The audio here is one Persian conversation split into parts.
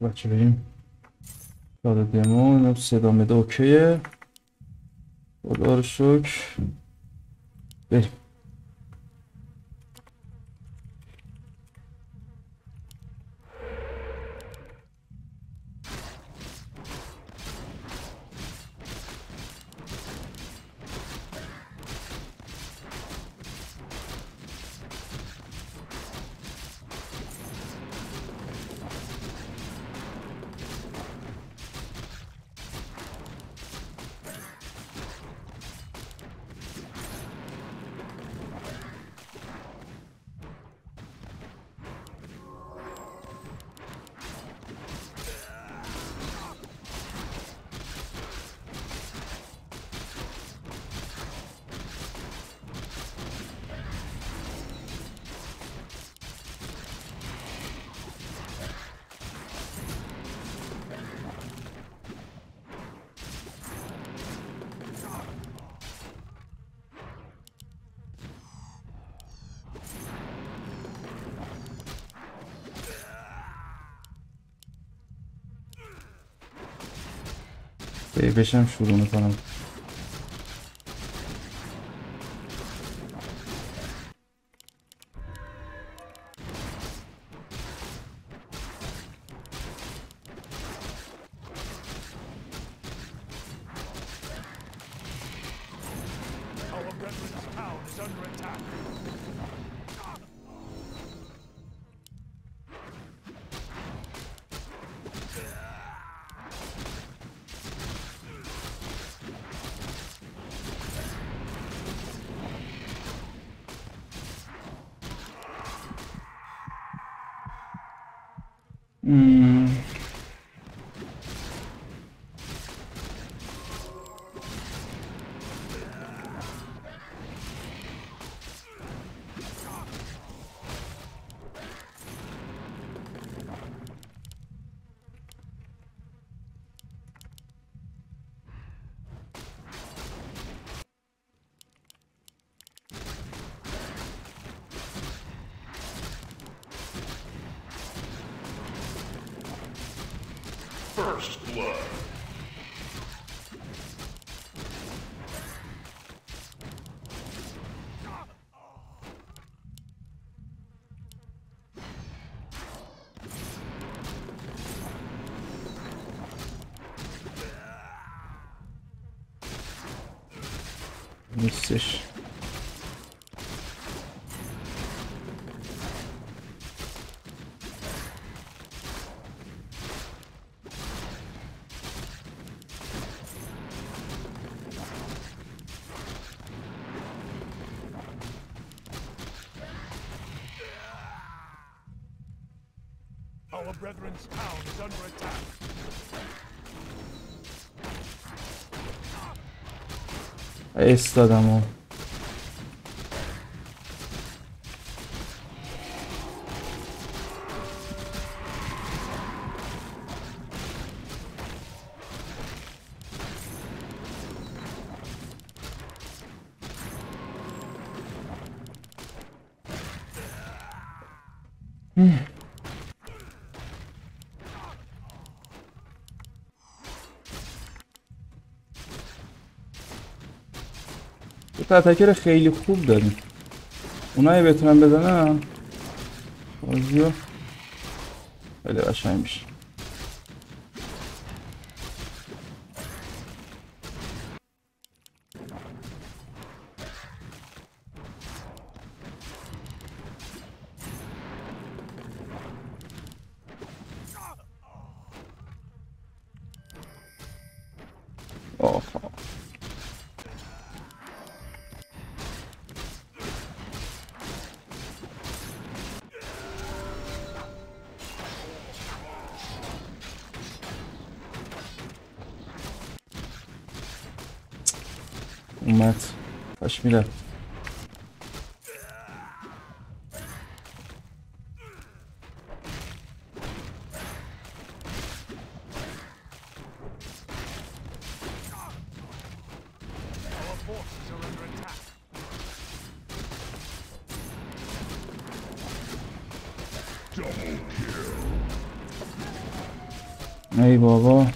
بچه بریم داده دمو صدا مده اوکیه خدا رو شکر بریم. بشم شروع میکنم. First blood. نیستش. Our brethren's town is under attack. ایستادم. اتکر خیلی خوب داریم. اونایی بتونن بزنن بازیو خیلی قشنگ میشه. اومد کاش میرفت. ای بابا.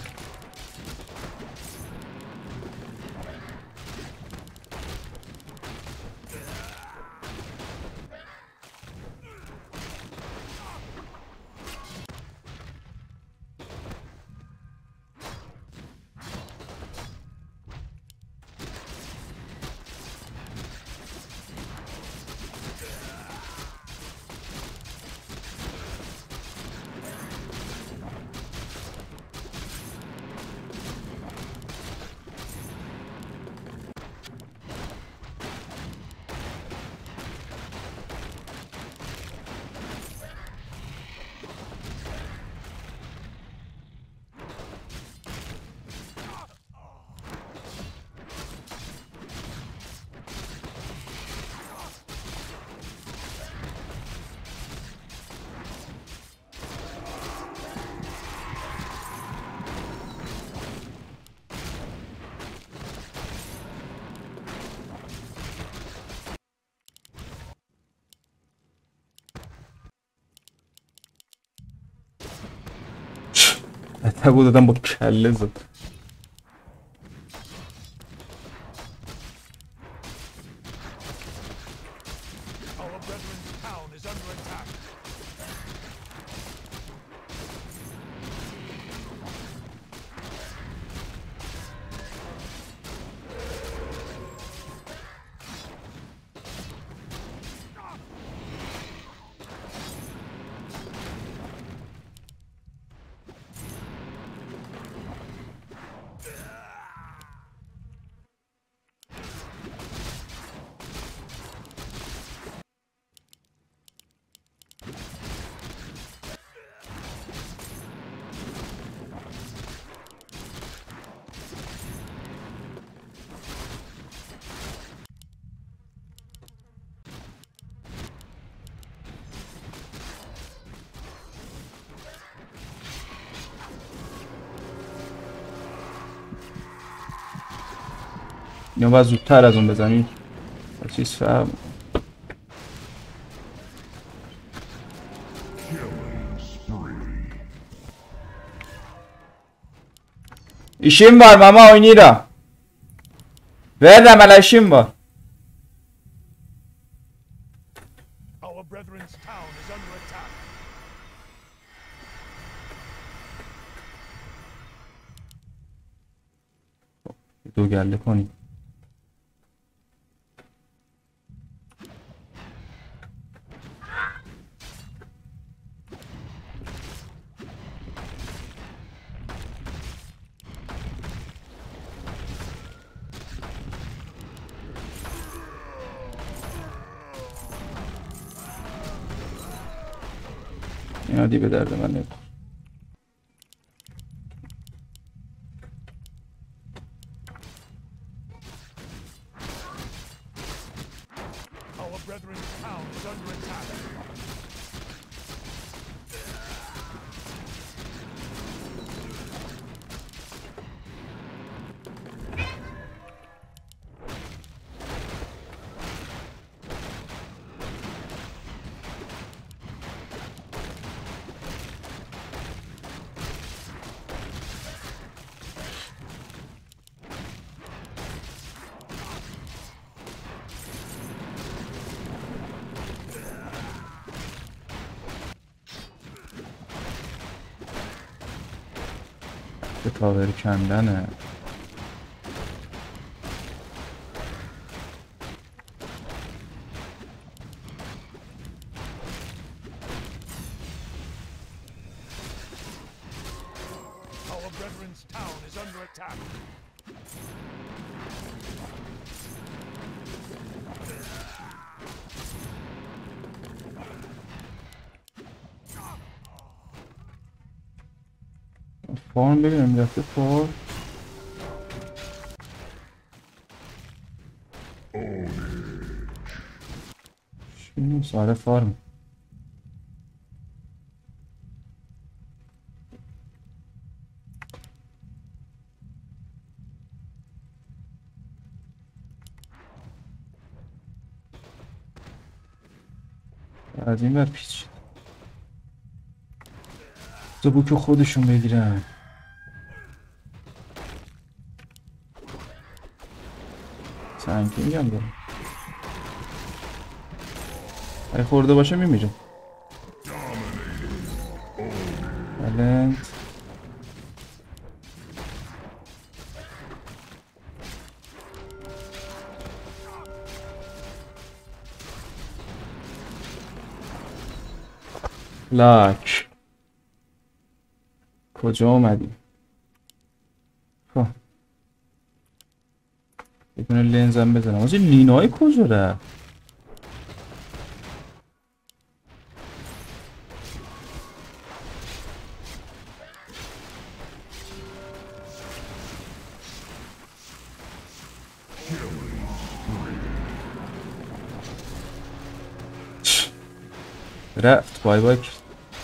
تبو دادم با کله زد. Our brethren's town is under attack. اینو باید زودتر از اون بزنی. چیز فهم. İşim var mama oynayacağım. Ver de bana işim var. Our brethren's town is under attack. دو گله کنیم. اینا دی به درد من نمیخوره. Our brethren's town is under attack. به تاوری کندنه. Our brethren's town is under attack. فارم ببینم رفته فارم. چی نیست؟ آره فارم. از این بر پیچ زبوک خودشون بگیرن. سنگی میگم دارم. اگه خورده باشه میمیرم. بلند. لاک کجا اومدی؟ خب یه لنزم بزنم. آجی لینای کجا رفت؟ رفت بای بای کرد.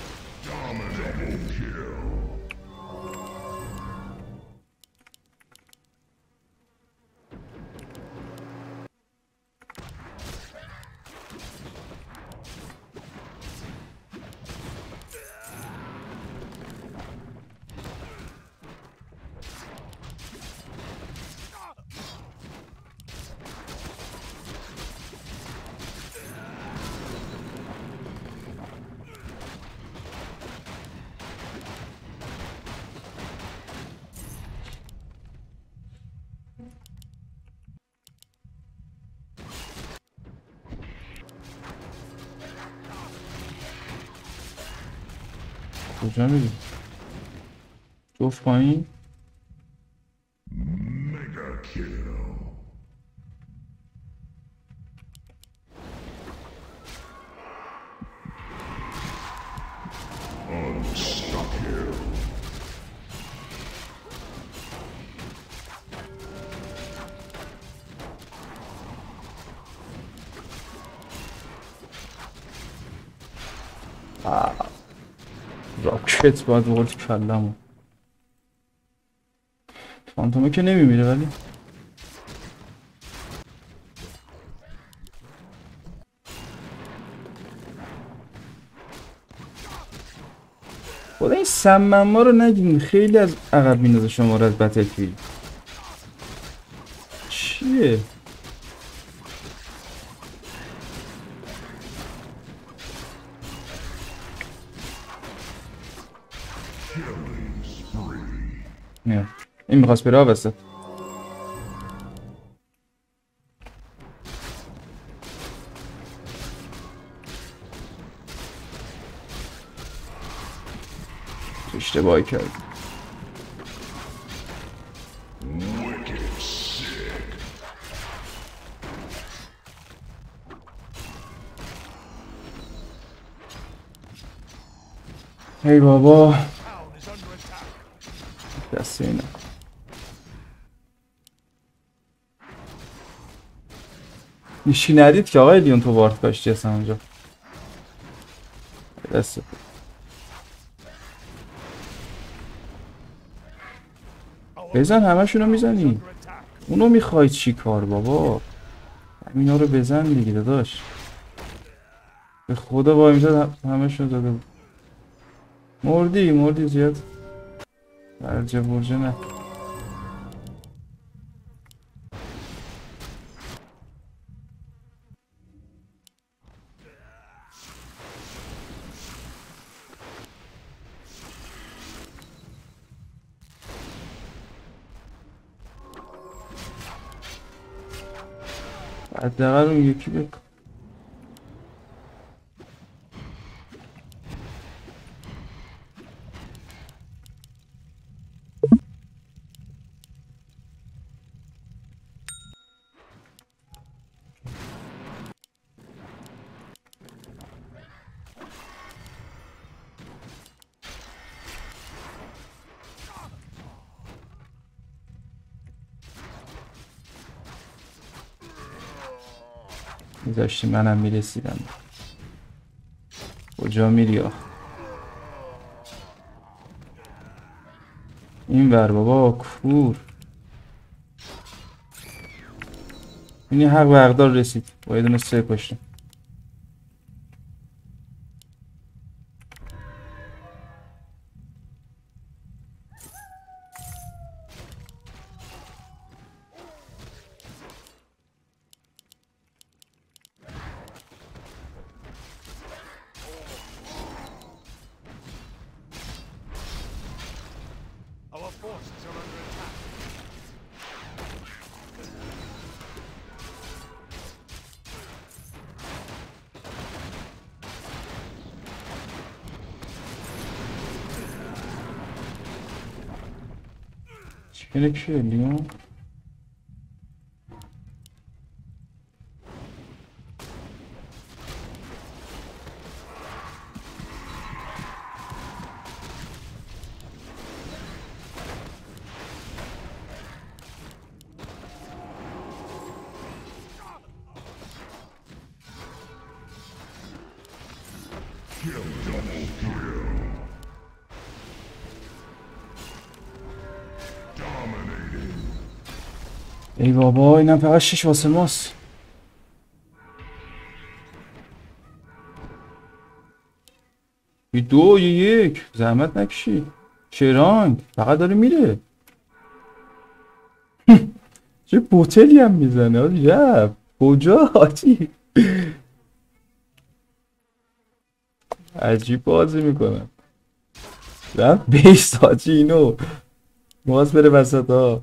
کجا میری؟ جفت پایین؟ راکت باید بقول تو کلمو. فانتومه که نمیمیره ولی خدا این سمنما رو نگین. خیلی از عقب میندازه شما رو از بتلفیلد. چیه؟ نه این میخواست بره وسط. اشتباهی کرد. ای بابا Town is under attack. دست اینه. نیشی ندید که آقای لیون تو وارد کاشتی هستن اونجا. دست بزن همشونو میزنی. اونو میخوای چی کار بابا؟ همینا رو بزن دیگه داداش. به خدا با میزد همشونو داده بود. مردی زیاد برجه برجه نه. حداقل اون یکی بکن. میذاشتی منم میرسیدم. کجا میری آخ؟ این ور بابا کور. اینی حق به حقدار رسید. با یه دونه سه کشتم. forces are under attack. چیکنه کیه لیون؟ ای بابا اینم فقط 6 واسه ماست. یه 2 یه 1 زحمت نکشی. چرانگ فقط داره میره. چه بوتلی هم میزنه آجی. رفت کجا آجی؟ عجیب بازی میکنم. رفت بیست آجی اینو باز بره وسط ها.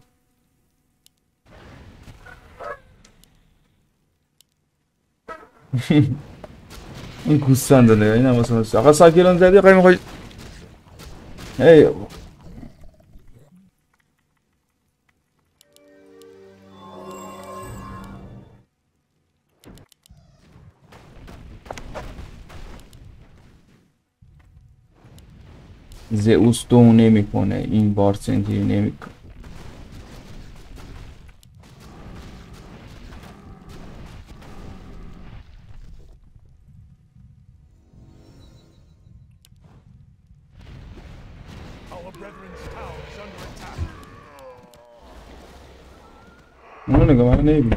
این گوستنده نگاه این هم واسه نسید. آقا ساکران زدی آقا میخوای هی زئوس دو نمیکنه این بار سنتری نمیکنه. Our brethren's town is under attack. اونو نگاه من نمیبینم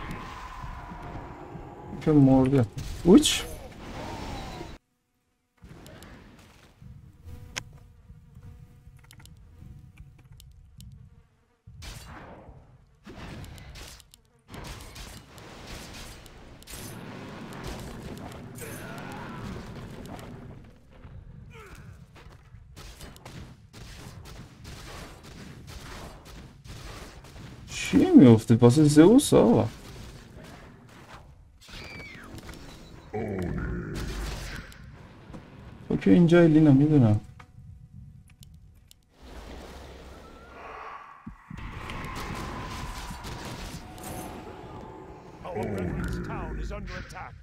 که مرده. اوچ چی میفته واسه زئوس آقا؟ تو که اینجا لینا میدونم. Our brethren's town is under attack.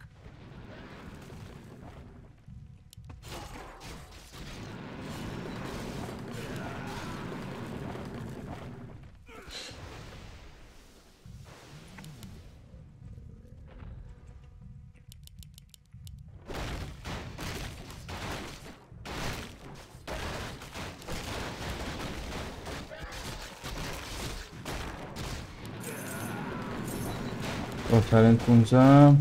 آخرین 15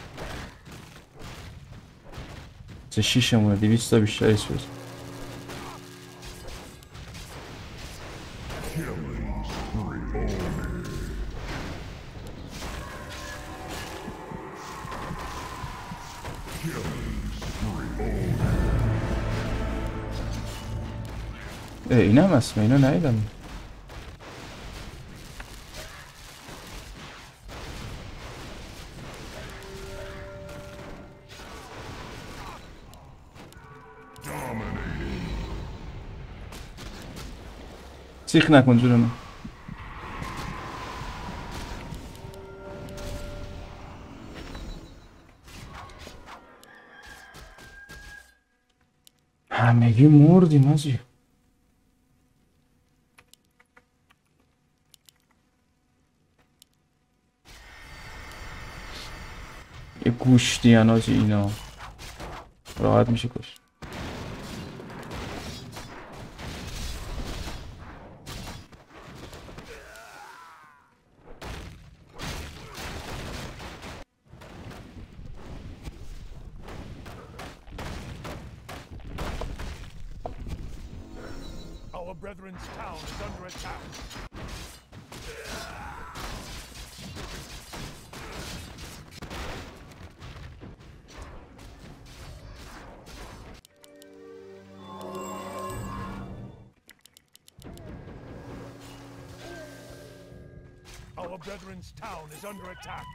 چه 6 مونه 200 تا بیشتر ایست. اینم اسمه اینو ندیدم. سیخ نکن جونم. همگی مردیم آجی. یه گوشتی هن آجی اینا راحت میشه کش. Our brethren's town is under attack. Our brethren's town is under attack.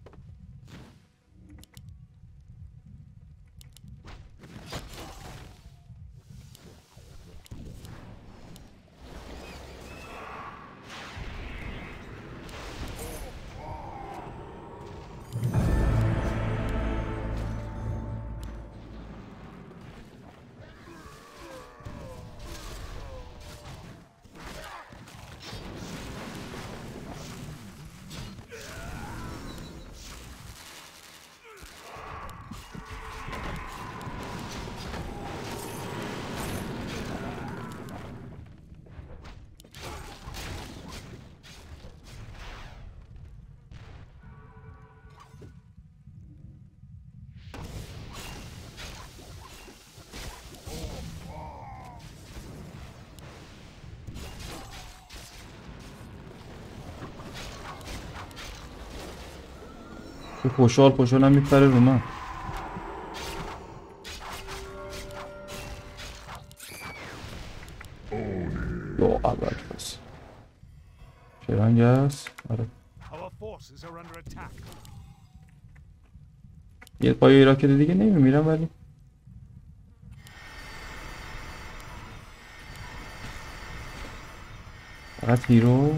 تو خوشحالم میپره رو من. یا اول بس چه رنگ هست؟ آره Our forces are under attack. یه پای راکت دیگه نمیمیرم ولی فقط هیرو.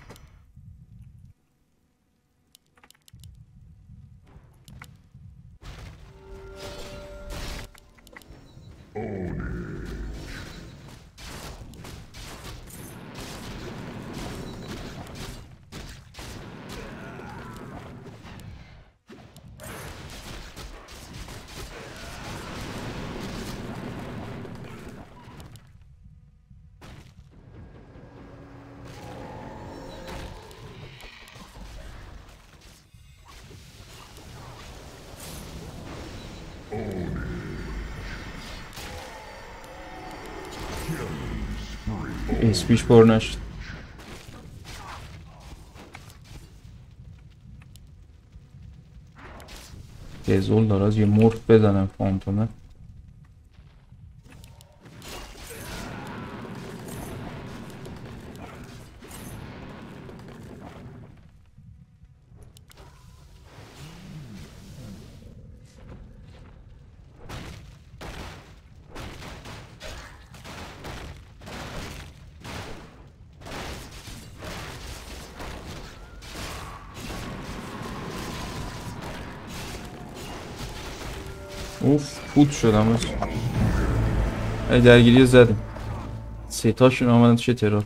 اسپیش پر نشد. گزول داره از یه مرد بزنم فانتومه. اوف فوت شدم از درگیری زدیم. سه تاشون آمدن توش ترور.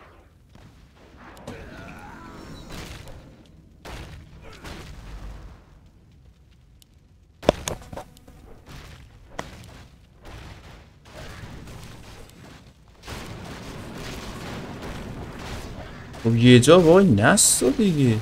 خب یه جا وای نستا دیگه.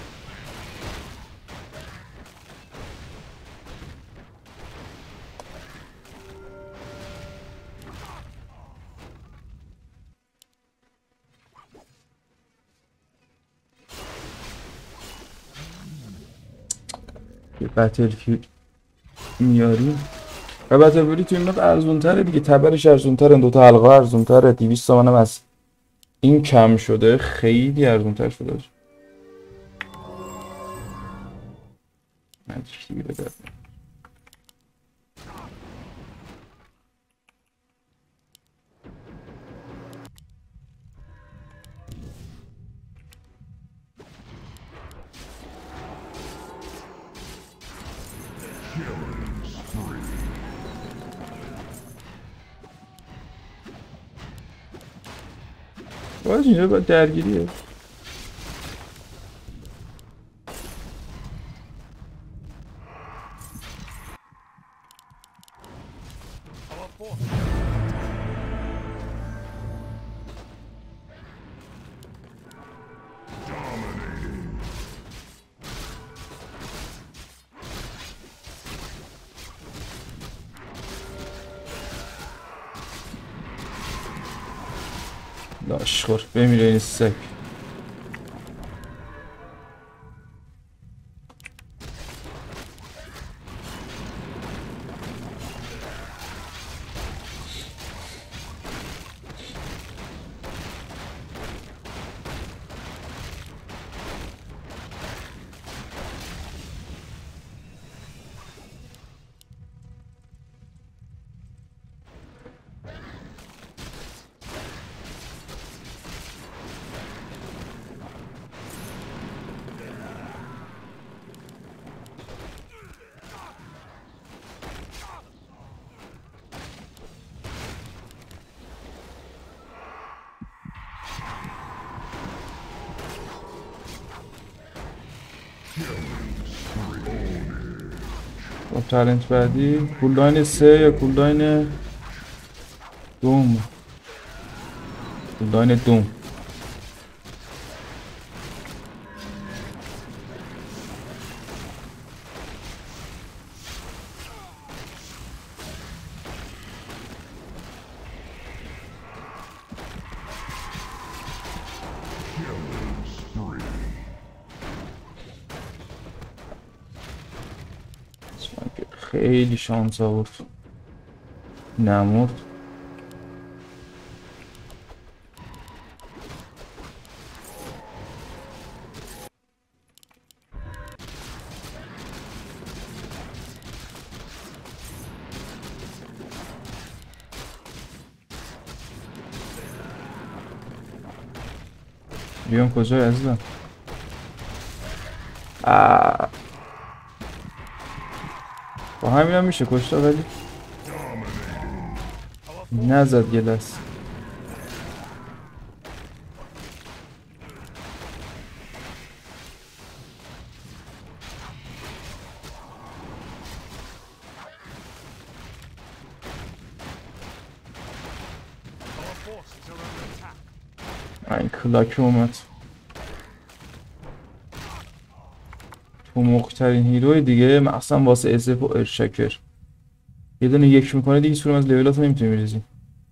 یه بتلفیلد میاریم و بتلفیلد تو این مقدار ارزون تره دیگه. تبرش ارزون تره، دوتا حلقه ارزون تره، 200 تومنم از این کم شده، خیلی ارزون تر شده. مجیک دیگه بده. باید اینجا باید درگیریه. لاشخور بمیره این سگ. با تالنت بعدی کولداین 3 یا کولداین دوم؟ کولداین دوم. خیلی شانس آورد نمورد. بیام کجای عزیزم؟ با همین هم میشه کشته ولی نزد یه دست. این کلاک اومد. تو مخترین هیروی دیگه مخصوصا واسه اسف و ارشکر یه دونه یک میکنه دیگه سورم از لیولات نمیتونی میریزی.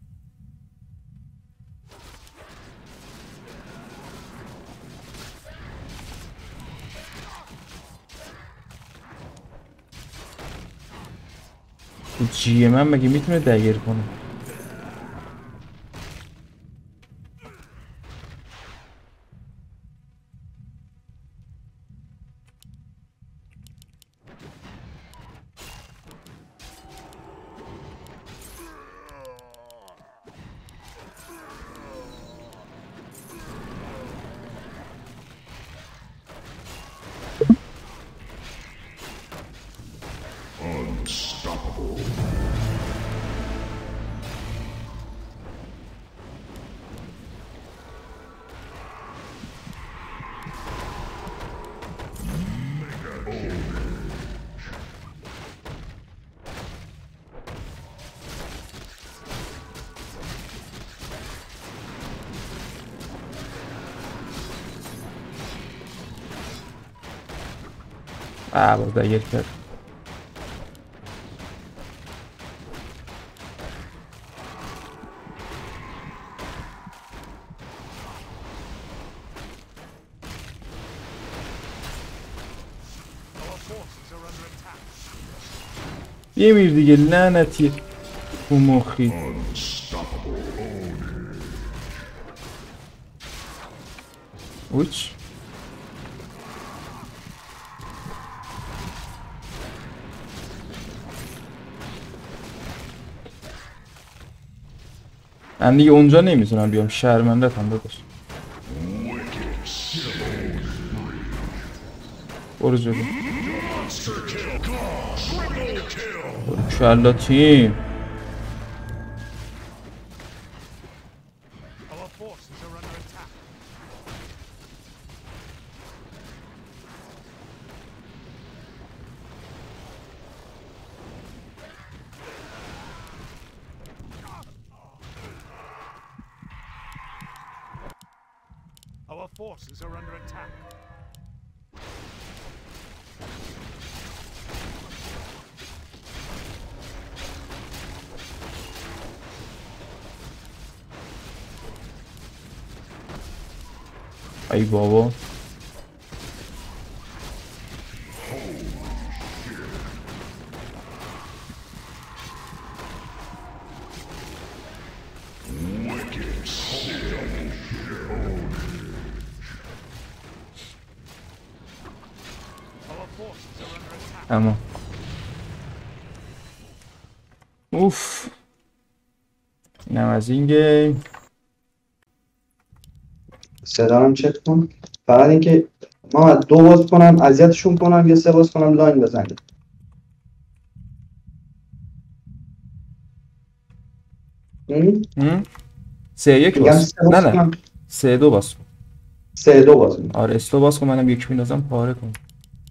تو جی من مگه میتونه دگر کنه؟ باز دگر کرد. یه میر دیگه لعنتی تو مخی. اوچ من دیگه اونجا نمیتونم بیام، شرمندتم داداش. برو جلو. کلا تیم. Our forces are under attack. ای بابا اما اوف اینم از این گیم. صدام چک کن. فقط اینکه ما 2 باز کنم اذیتشون کنم یا 3 باز کنم لاین بزنیم. سه یک باز. نه 3-2 باز. 3-2 باز. آره استو باز کن، منم یک میندازم پاره کن.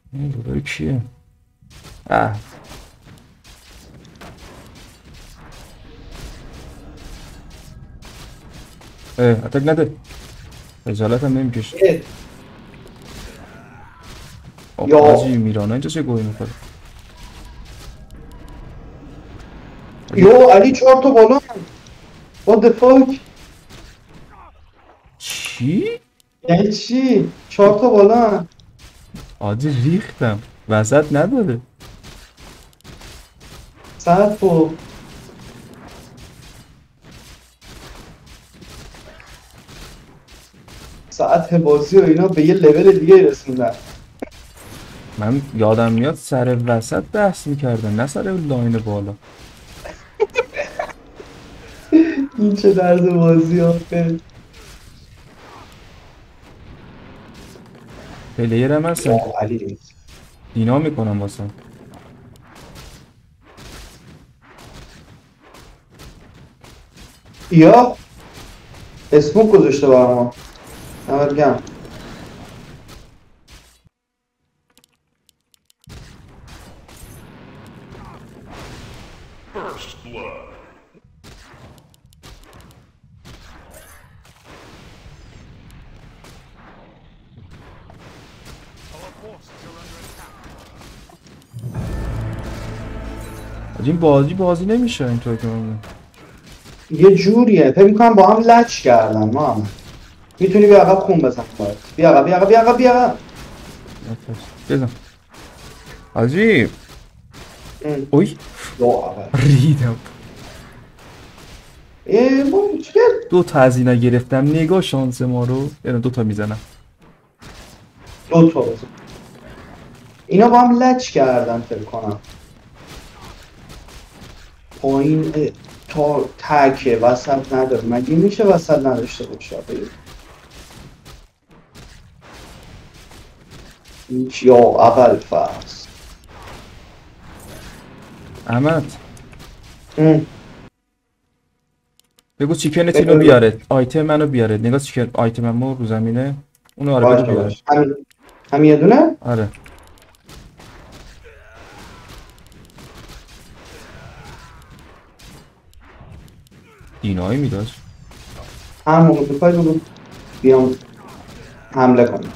این بوداری کیه؟ اه اتک نده. خجالت هم نمیکش. یا. حاجی میرانه اینجا چه گوهی میخوره؟ یو علی 4 تا بالا. What the fuck؟ چی؟ یعنی چی؟ 4 تا بالا. حاجی ریختم وسط نداره. ساعت و ساعت بازی و اینا به یه لول دیگه رسوندن. من یادم میاد سر وسط بحث میکردن نه سر لاین بالا. این چه درد بازی آخه. پلیر هم هستن یا علی دینا میکنم واسه. یا اسموک گذاشته برای ما. نمت گم. First blood. Our forces are under attack. حاجی این بازی نمیشه اینطور که من یه جوریه فکر میکنم با هم لچ کردن ما هم. میتونی بیا عقب خون بزن باید. بیا عقب بیا عقب بیا عقب بیا عقب. بزن. حاجی اوی یا عقب. ریدم. با چیه؟ دو تا از اینا گرفتم نگاه شانس ما رو. یعنی دو تا میزنم. 2 تا بزن. اینا با هم لچ کردن فکر کنم. پایین تا تکه وسط نداره. مگه میشه وسط نداشته باشه؟ هیچ یا اول فرض. احمد ام. بگو چیکن تینو بیاره. آیتم منو بیاره. نگاه چیکن آیتم ما رو زمینه. اونو آره بگو بیاره. همین یه دونه؟ آره. دینایی میداشت. همون میخوای بگو بیام حمله کنم.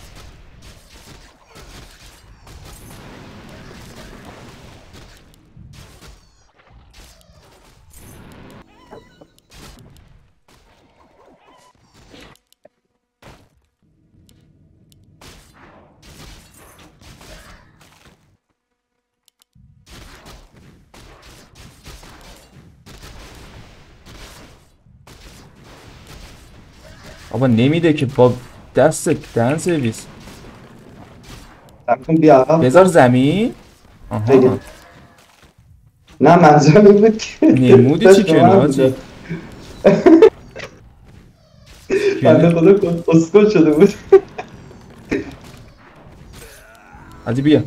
بابا نمیده که با دست دهن سرویس. نکن بیا عقب. بذار زمین. بگه. آها نه منظورم این بود که نمودی داشت چیکن به من حاجی. می‌داد. بنده خدا اسکل شده بود. حاجی بیا.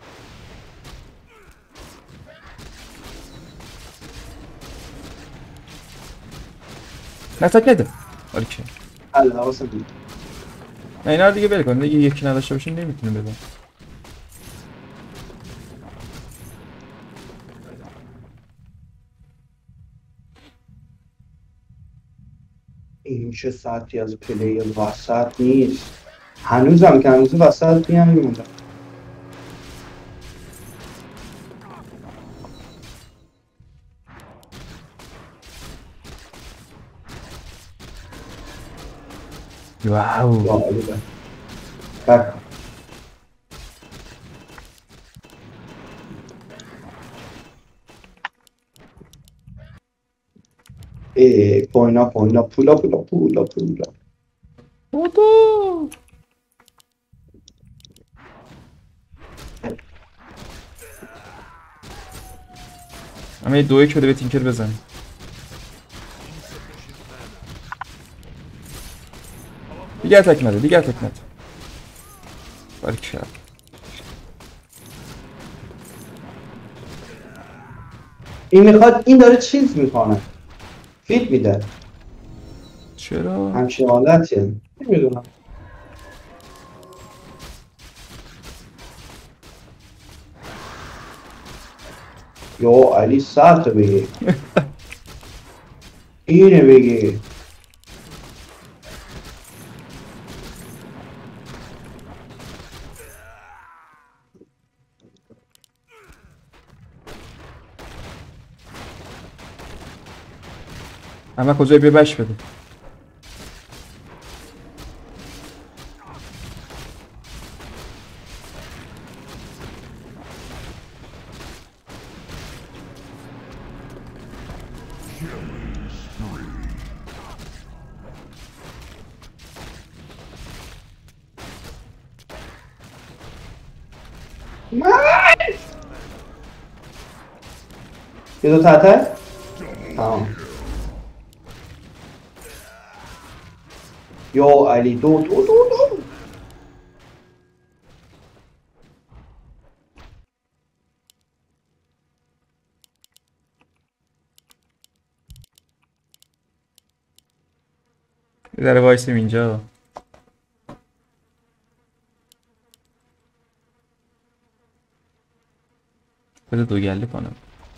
نه تک نده. آره که الله حواسم بود. نه اینا رو دیگه ول کن. دیگه یکی نداشته باشین نمیتونیم بزن. این چه ساعتی از پلی وسط نیست. هنوزم که هنوز وسط میمونده. واو بک. پوینا پولا پولا بودو. همه دو یک بده به تینکر بزن. دیگه اتک نده. دیگه اتک نده. بارکلا. این میخواد این داره چیز میکنه. فیت میده. چرا؟ همچین حالتیه. نمیدونم. یا علی 100 تا بگی اینه بگی اما کجای بیا بش بده. یه دو تحته تمام یا علی دو یه ذره وایسیم اینجا. بده دو گله کنم.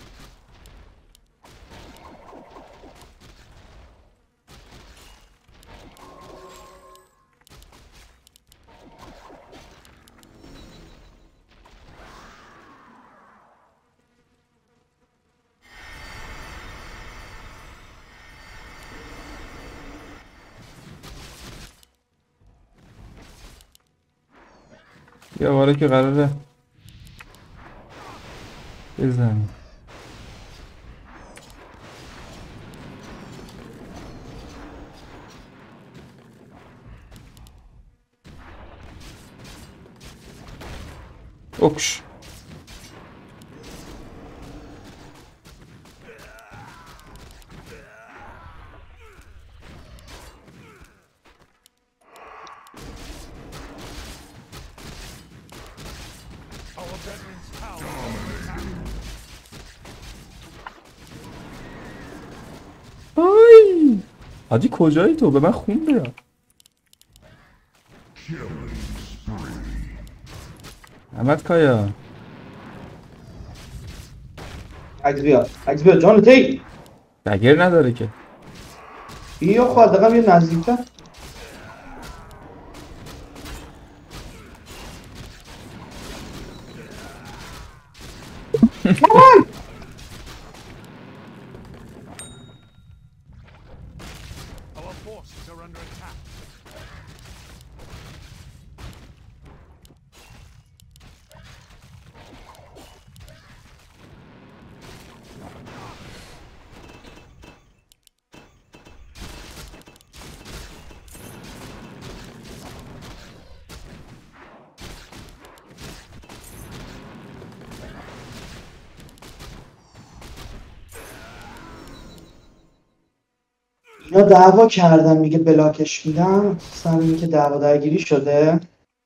یه باره که قراره بزنیم. اوکش Our brethren's town is under attack. آی حاجی کجایی تو؟ به من خون بیا. احمد کایا عکس بیا جان تی دگر نداره که. بیا خواهد دقیقا یه نزدیکتر Our forces are under attack. اینا دعوا کردن میگه بلاکش میدم سر اینکه دعوا درگیری شده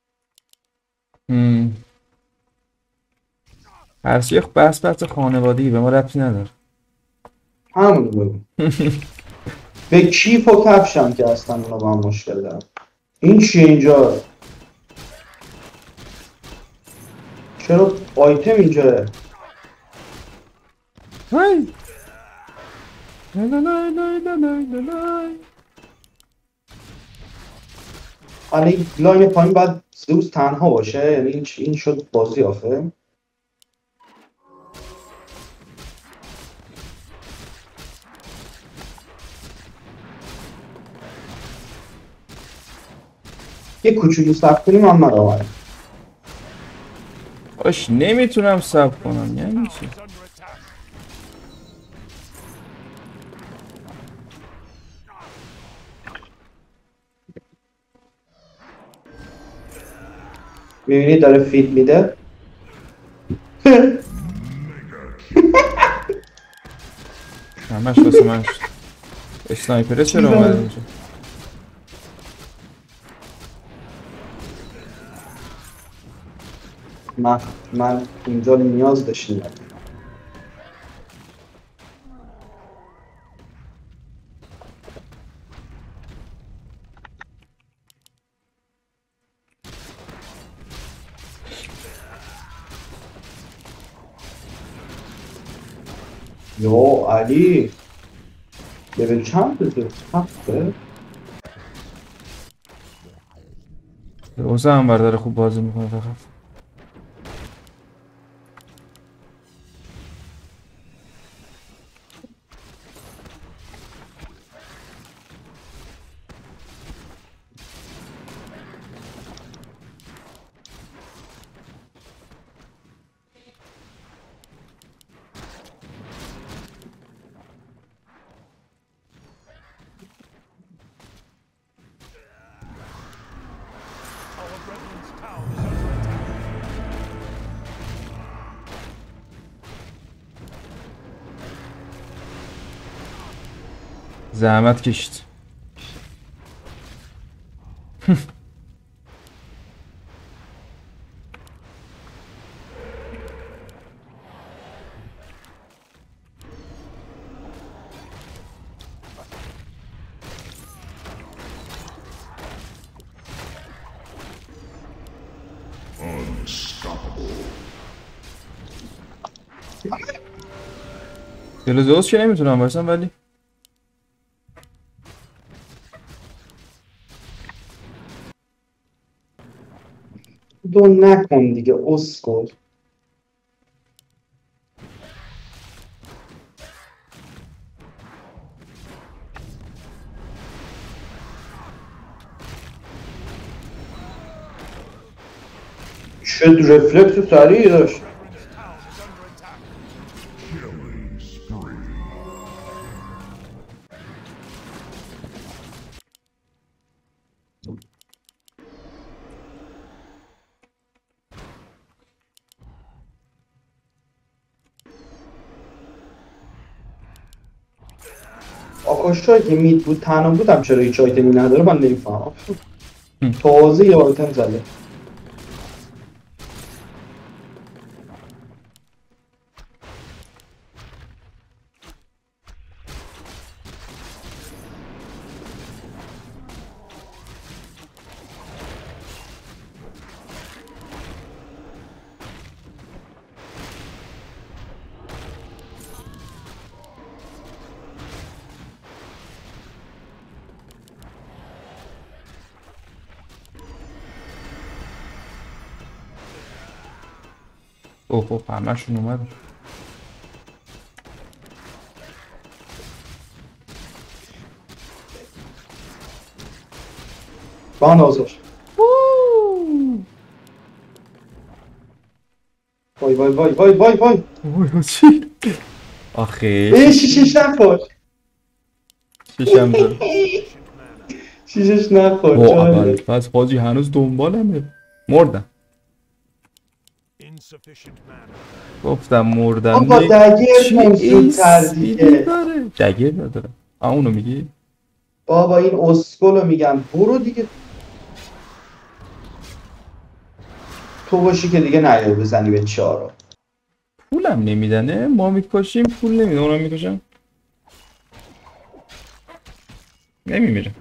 هرچی یه بحث خانوادگی به ما ربطی نداره. همونو بگو به کیف و کفشم که اصلا اونا با هم مشکل دارم. این چیه اینجا؟ چرا آیتم اینجا؟ های لا لا لا لا لا لا لا. حالا لاین پایین باید زوز تنها باشه یعنی این شد بازی آخه یه کوچولو صبر کنیم محمد آقای باش نمیتونم صبر کنم یعنی چی؟ Is under attack. میبینی داره فید میده همش واسه من شد. اسنایپره چرا اومده اینجا؟ من اینجا نیاز داشتیم یا علی لول چند بده؟ هفته؟ اوزه هم داره خوب بازی میکنه فقط. Our brethren's town is under attack. زحمت کشید. دلوزوس که نمیتونم باشم ولی دو نکن دیگه اسکل. شد رفلکس سریع داشت. Brethren's town is under attack. آکاشایی که مید بود تنها بودم چرا هیچ آیتمی نداره من نمیفهمم. تازه یه آیتم زده. اوه همه‌شون اومدن. بان آزار. وای وای وای وای وای وای. اوه چی؟ آخه ای شیشش نخور. شیشم داره. شیشش نخور. اول پس حاجی هنوز دنبالمه. مردم. Insufficient mana. گفتم مردم. آقا دگر چی کن زودتر اسپیدی دیگه. داره؟ دگر ندارم. اونو میگی؟ بابا این اسکلو میگم برو دیگه. تو باشی که دیگه نیای بزنی به چارو. پولم نمیدنه. ما میکشیم پول نمیده. اونا میکشم نمیمیره.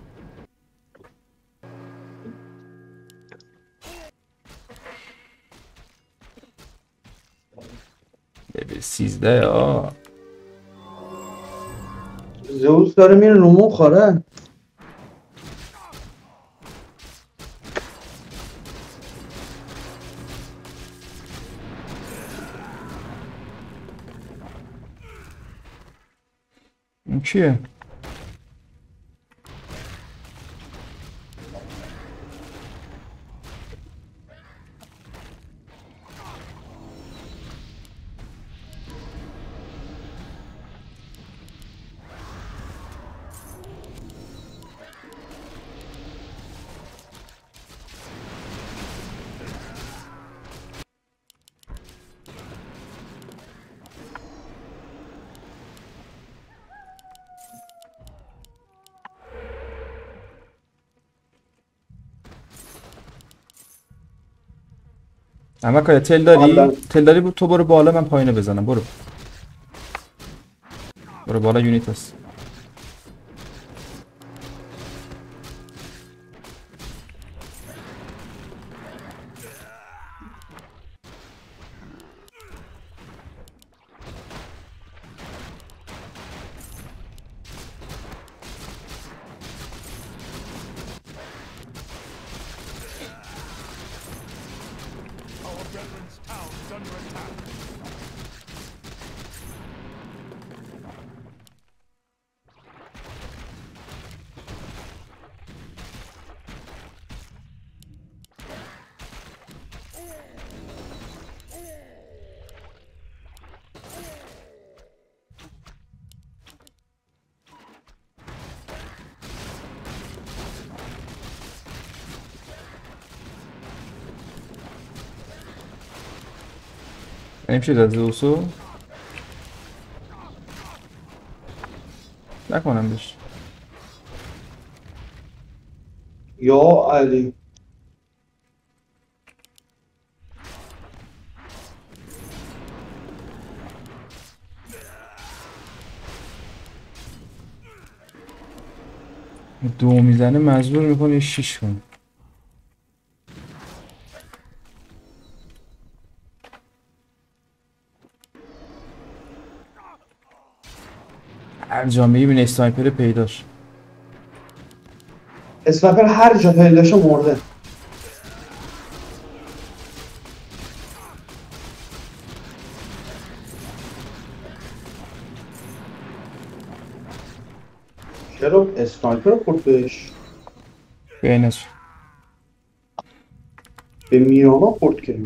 به 13 زئوس داره میره رو مخ آره. این چیه؟ اما که تل داری؟ تل داری تو برو بالا من پایینه بزنم. برو بالا یونیت هست. نمیشه از زئوسو نکنم بهش. یا علی دو میزنه مجبور میکنه یه 6 کنه. هر جا میبینه اسنایپر پیداش. اسنایپر هر جا پیداشه مرده. چرا اسنایپر خورد بهش؟ بینش به میرانا خورد که.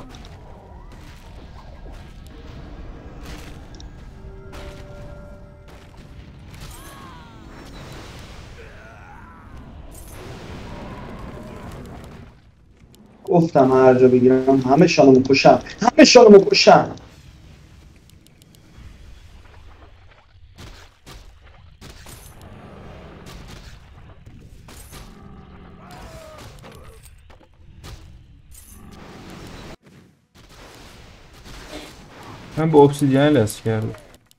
گفتم هر جا بگیرم همه شانو میکشم، همه شانو میکشم. من با obsidian لست کردم.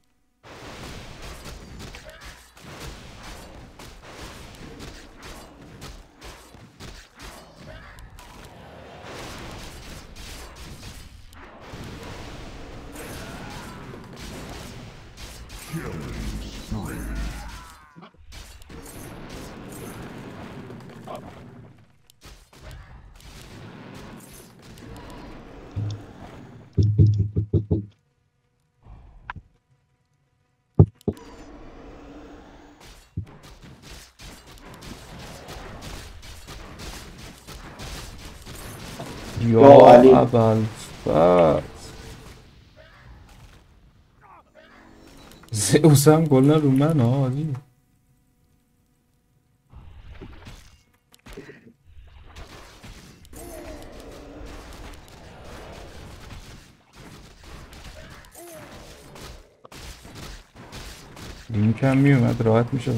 یا علی. اول زئوس هم گلن رو من ها علی. لینک هم میومد راحت میشد.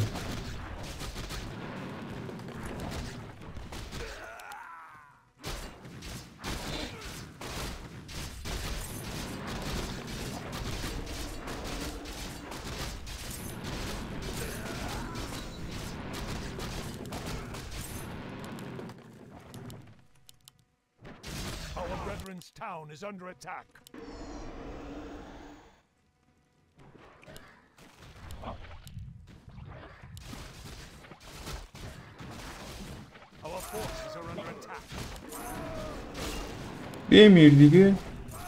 Our brethren's town is under attack. Our forces are under attack. بمیر دیگه.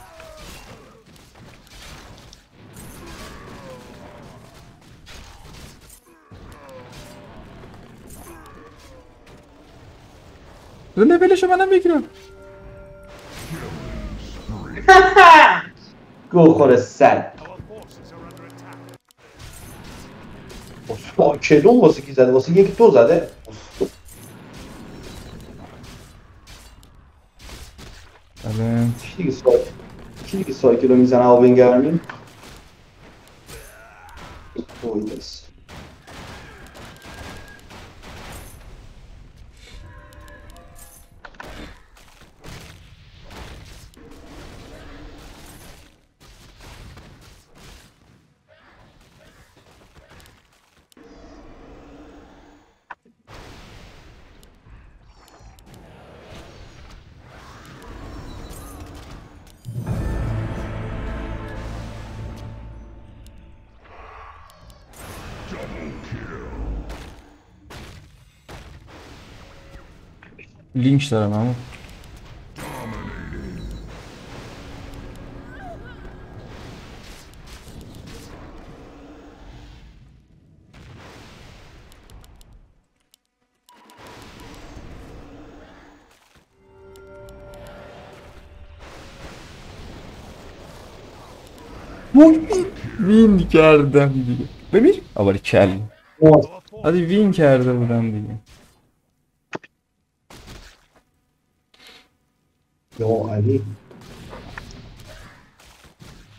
لولشو منم بگیرم. گو خور سگ. Our forces are under attack. کدوم واسه کی زده؟ واسه یک دو زده؟ بله. کی دیگه سایکلو میزنه آبنگرمی؟ بویدس. لینک دارم همون. وین کردم دیگه. ببین اول کل هادی وین کرده بودم دیگه. یا علی.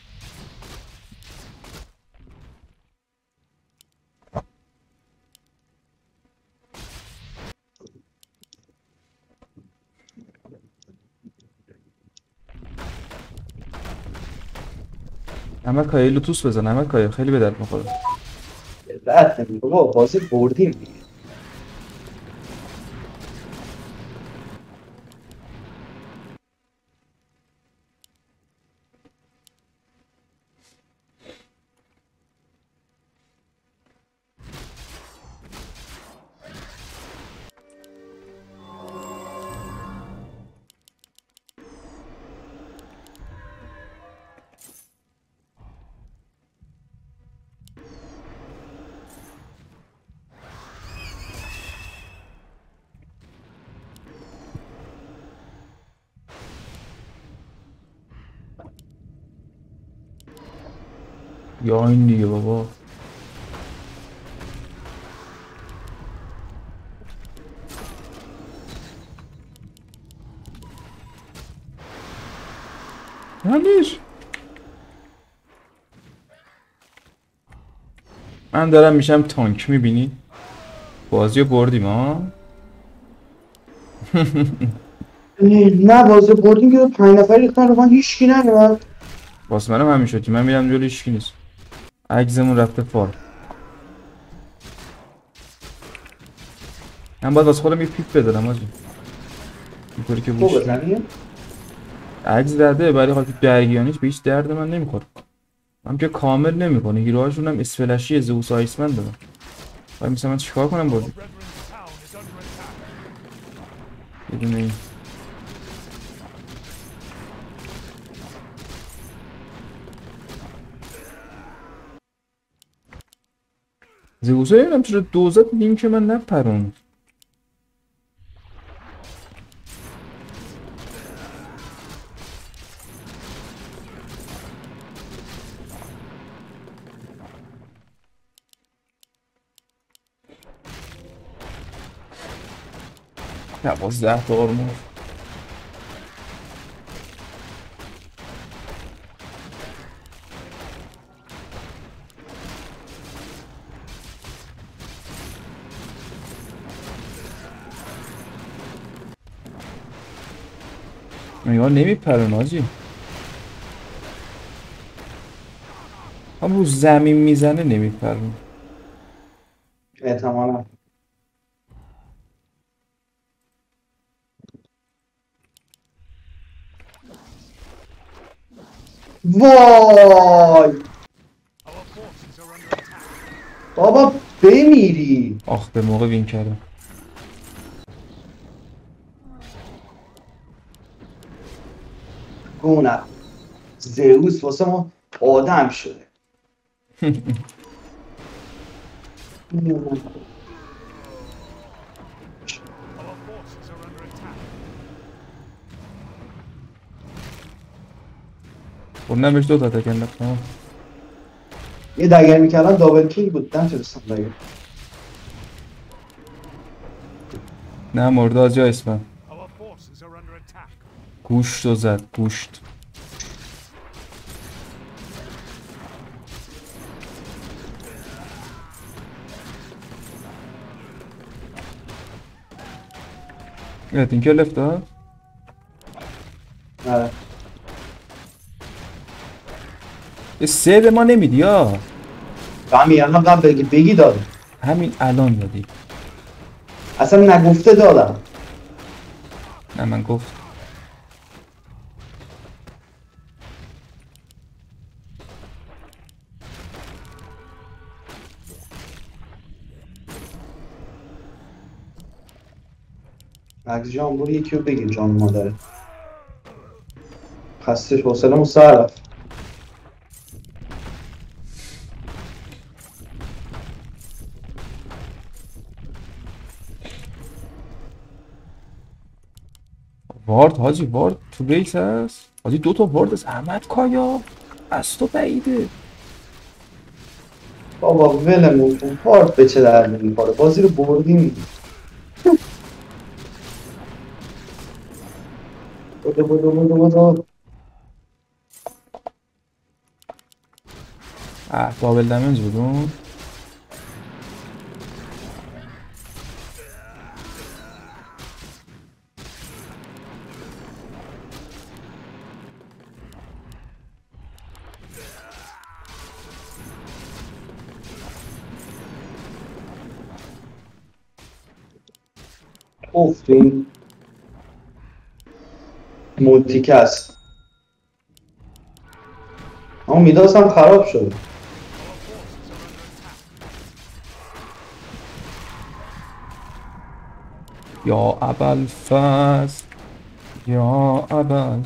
همه کاری لوتوس بزن، همه کاری خیلی به درد میخوره. رد نمی بابا، بازی بردیم دیگه. یا این دیگه بابا. نمیش. من دارم میشم تانک، میبینی؟ بازی رو بردیم ها. نه بازی بردیم که 5 نفر ریختن رو من، هیچکی نمیاد. واسه منم همین شد که من میرم جلو هیچکی نیست. عکسمون رفته فار. من باید واسه خودم یه پیپ بدارم آجی. اینطوری که تو بوش بزنی؟ عکس زده ولی خاطر درگیانیش به هیچ درد من نمیخوره. من که کامل نمیکنه، هیروهاشون هم اسفلشی زئوس آیسمن دادم. ولی مثلا من چیکار کنم بازی؟ Our brethren's town is under attack. یه دونه این. زئوس هم چرا دوزت لینک من نپرون. نه 12 تا آرمور. نگاه نمیپرن آجی. هم رو زمین میزنه نمیپرن. احتمالا. وای Our forces are under attack. بابا بمیری. آخ به موقع وین کردم. گونم زئوس واسه ما آدم شده. Our forces are under attack. خوندم بهش 2 تا تکن لفتم. یه دگر میکردم دابل کیل بود، نتونستم دگر. نه مرده آجی آیسمن. Our forces are under attack. گوشت رو زد گوشت. تینکر لفت ها؟ آره. یه 3 به ما نمیدی ها. همین الان قبل بگی دادم. همین الان دادی. اصلا نگفته دادم. نه من گفت. مگز جان برو یکی رو بگیر جان مادره. خستش حوصله‌مون سر رفت. وارد حاجی وارد تو ریس هست. حاجی 2 تا وارد از احمد کایا. از تو بعیده. بابا ولمون کن، پارت به چه درد میخوره، بازی رو بردیم. بدو. دابل دمیج بودون. اوف تو این مولتیکست. اما میداس هم خراب شده. یا ابوالفضل یا ابوالفضل.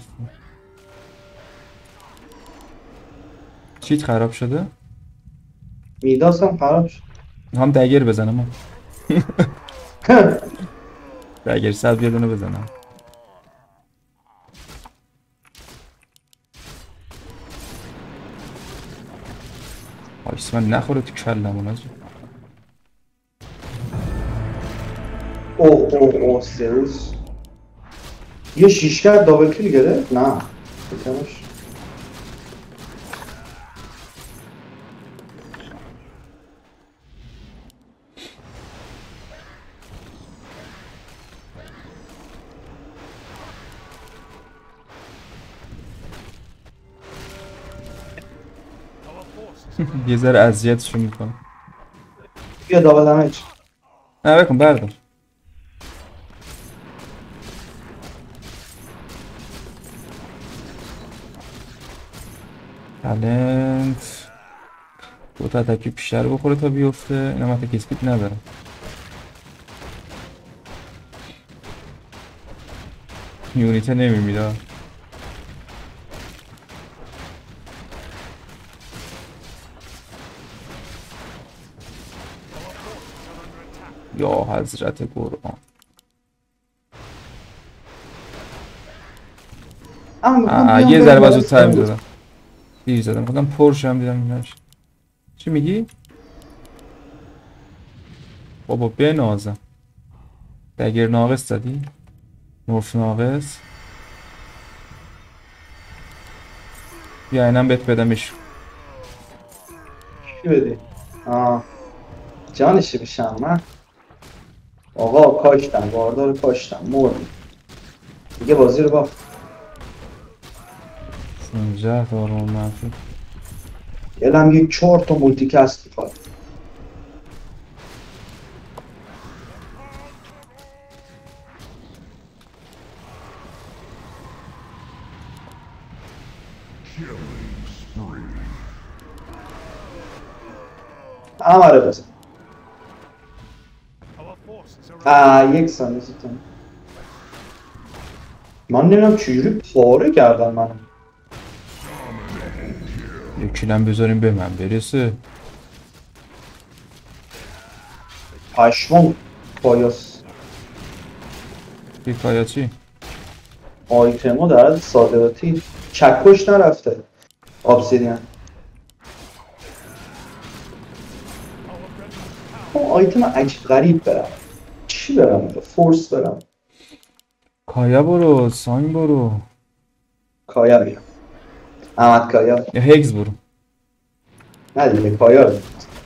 چیت خراب شده؟ میداس هم خراب شده. هم دگر بزنم هم. دگر 100 یه دونه بزنم. آیس من نخوره تو کلمون آجی. اوه سروس یه شیشکر دابل کیل گرفت؟ نه بکنش. یه ذره اذیتشون میکنم. بیا دابل دمیج. نه بکن بردار. تالنت دو تا اتکی بیشتر بخوره تا بیفته. اینم اتک اسپید نداره. یونیته نمیمیده. یا حضرت قرآن. یه ضربه از زودتر می‌زدم. دیر زدم. خودم پرش هم دیدم ایناش. چی میگی؟ بابا بنازم. دگر ناقص زدی؟ نورف ناقص. بیا اینم بهت بدمش. چی بدی؟ جانشی بشم من. آقا کاشتم باردار کاشتم مردم دیگه بازی رو باخت. 15 تا رو منفی. دلم یک 4 تا مولتیکست میخواد. همه رو بزن. یک ثانیه زیتون. من نمیدونم چجوری پاره کردن منو. یکیلم بذاریم به من برسه. پشمون پایاس. بیکایا چی؟ آیتمو در حد صادراتی چکش نرفته. آبسیدین آیتم عجیب غریب برم. چی برم؟ فورس برم. کایا برو. ساین برو. کایا میرم. احمد کایا. یا هگز برو. نه دیگه کایا رو.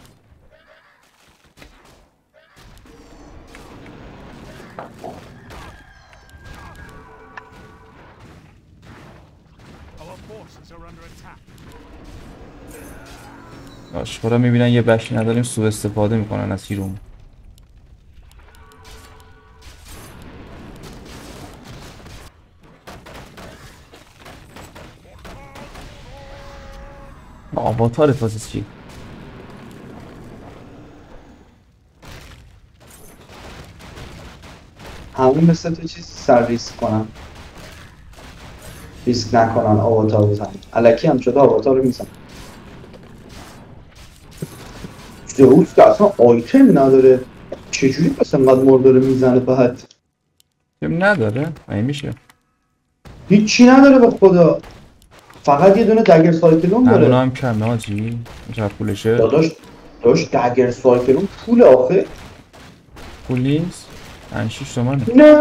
آشکارا میبینن یه بشی نداریم سوء استفاده میکنن از هیروم. آواتار فاسس چی؟ همون مثل تو چیزی سر ریسک کنن. ریسک نکنن آواتار بزنن. الکی هم شده آواتار رو میزن. زئوس که اصلا آیتم نداره. چجوری پس انقدر مرده رو میزنه بعد؟ نداره؟ این میشه. هیچی نداره به خدا. فقط یه دونه دگر سایکلون داره. همونا هم کمه آجی. چقدر پولشه؟ داشت دگر سایکلون پول آخه؟ پول نیست؟ 5-6 تومنه. نه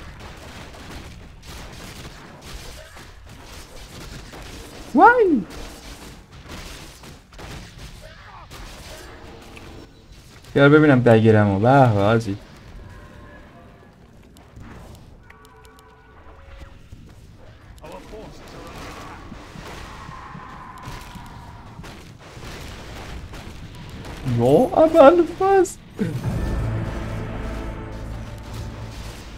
وای بیار ببینم دگیرمو. به به آجی. یا ابوالفضل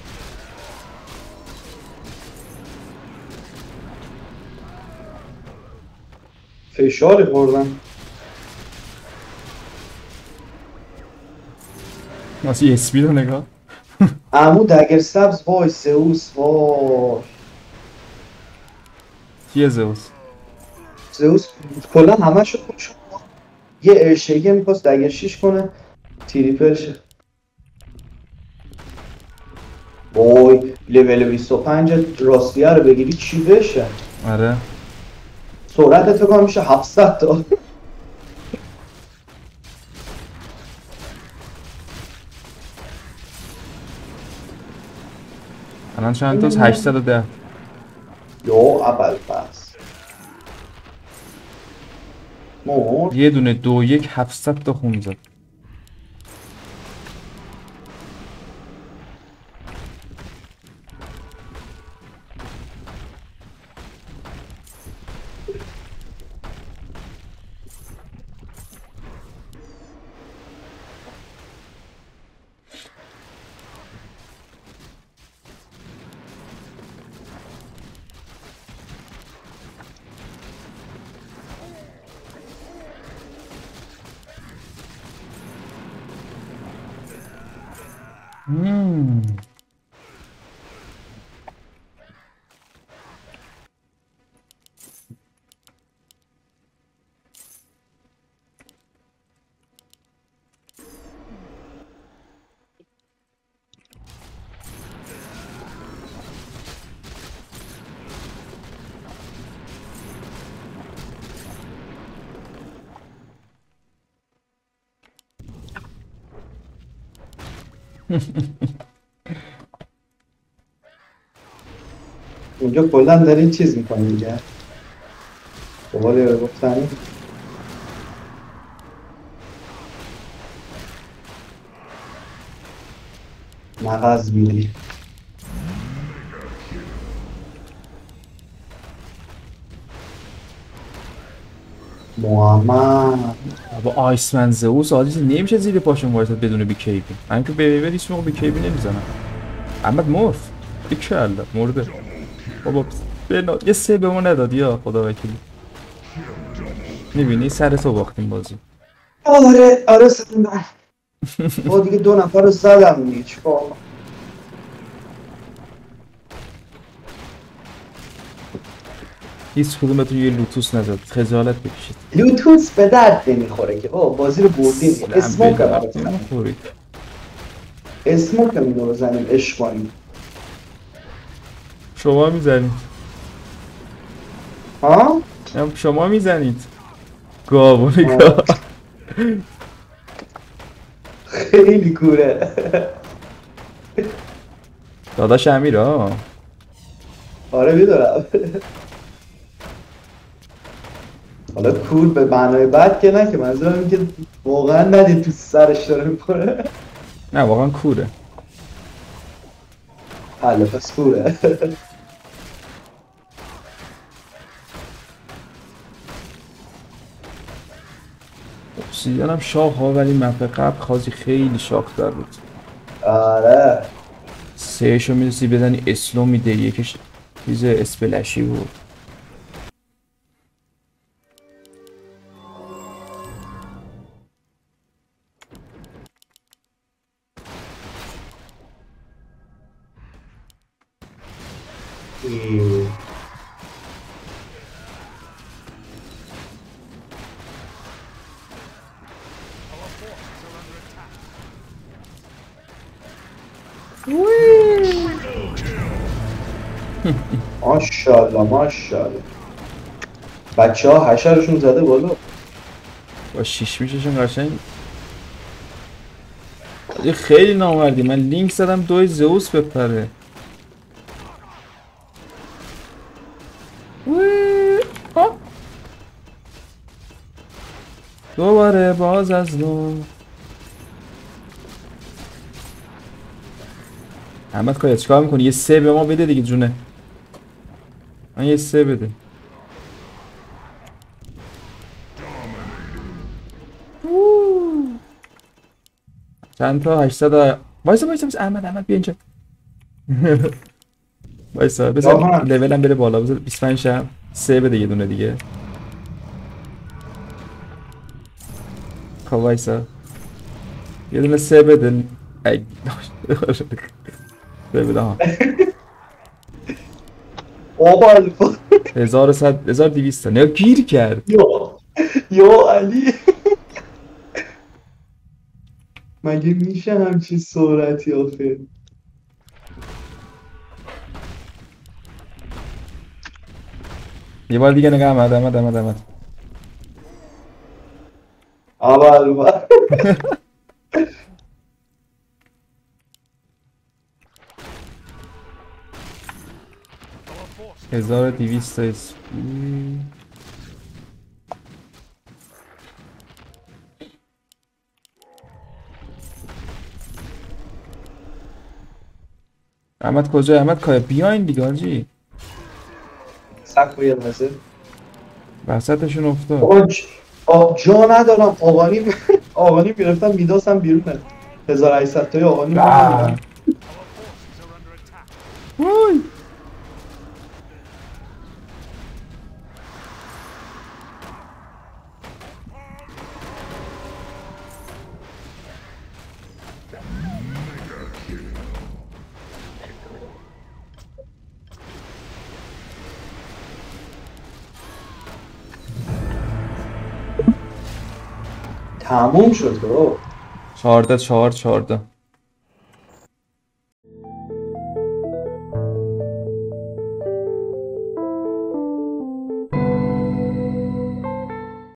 فشاری خوردم. واسه اسپی رو نگاه. عمو دگر سبز وای زئوس وای. کیه زئوس؟ زئوس کلا همه شد خودشون یه ارشگی میخواست دگر 6 کنه تریپل شه. وای لول 25 راستیه رو بگیری چی بشه؟ آره سرعت تو میشه 700 تا. الان چند تاست؟ 810. یا اول پس مور یه دونه 2-1 700 تا خون زد. اونجا کلا دارین چیز میکنین دیگه. دوباره رو گفتنی مغز بیری محمد با آیسمن زئوس عادی نمیشه زیر پاشون وایساد بدون بی کی بی. من که به ویور هیچ موقع بی کی بی نمیزنم. احمد مورف بیکشالله مرده. بابا بنا یه سه به ما نداد یا خدا وکیلی. میبینی سر تو باختیم بازی. آره سندن با دیگه 2 نفر رو زدم دیگه چیکار کنم؟ هیچ کدومتون یه لوتوس نزد. خجالت بکشید. لوتوس به درد نمیخوره که بابا بازی رو بردیم. اسموک رو بزنیم. اسموک رو بزنیم عشق کنیم. شما میزنید. ها؟ شما میزنید. گاو نگاه. خیلی کوره. داداش امیر ها. آره میدونم. حالا کور به معنای بد که نه که منظورم این که واقعا ندید تو سرش داره میکنه. نه واقعا کوره. حالا پس کوره. obsidian هم شاخ ها ولی مپ قبل خازی خیلی شاخ در بود. آره 3 شو میرسی بزنی اسلو میده یکیش چیز اسپلشی بود. ماشاءالله ماشاءالله بچه ها حشرشون زده بالا. با 6 میششون قشنگ. ولی خیلی نامردی. من لینک زدم 2 زئوس بپره. دوباره باز از نو. احمد کایا چیکار میکنی؟ یه 3 به ما بده دیگه جونه. من یه 3 بده. چند تا 800 وایسا احمد بیا اینجا. وایسا بذار لولم بره بالا. بذار 25 شم 3 بده یه دونه دیگه. وایسا یه دونه سه بده ای سه بده ها آبا الفا 1100 1200 نه گیر کرد یا علی مگه میشه همچین سرعتی آخه یه بار دیگه نگاه احمد آبا الفا 1200 احمد کجا احمد کایا بیاین دیگه حاجی سک باید نزد وسطشون افتاد جا ندارم آقانی میرفتم میداسم بیرون 1800 تای آقانی آه. وای. تموم شد برو 14 4 14